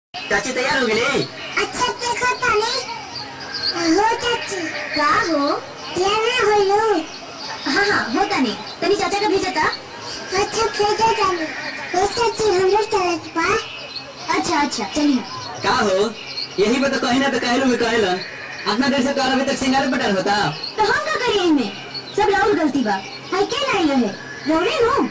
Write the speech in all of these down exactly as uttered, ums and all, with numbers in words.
चाची तैयार हो गई? अच्छा देखो ताने हो चाची का हो तैयार हो लो। हाँ हाँ हो ताने तनी चाचा का भेजा था। अच्छा भेजा ताने हो चाची हम लोग चलत बा। अच्छा अच्छा चलिए। का हो यही बता कहीं ना तो कहलू में कहला अपना देर से काल अभी तक सिंगार पटार होता तो हम का करिए इनमें सब राहुल गलती बा। हाय के लाई रहे रोने नो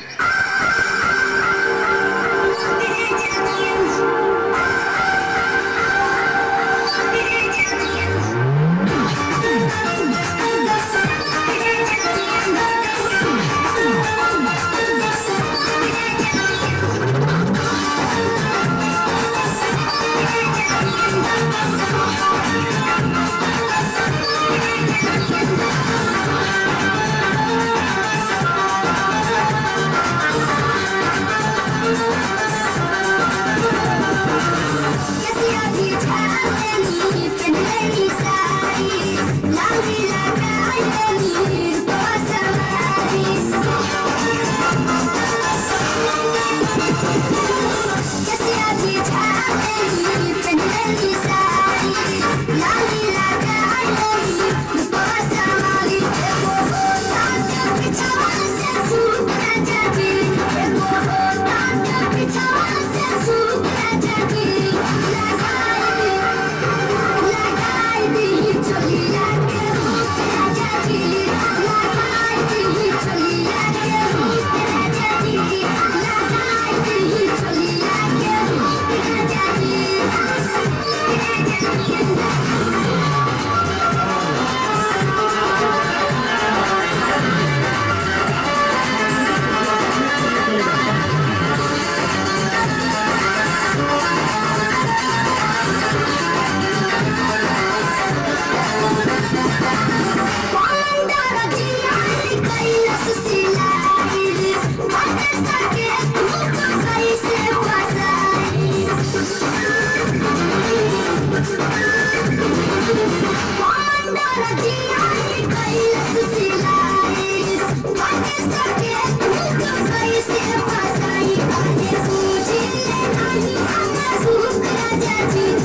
Raja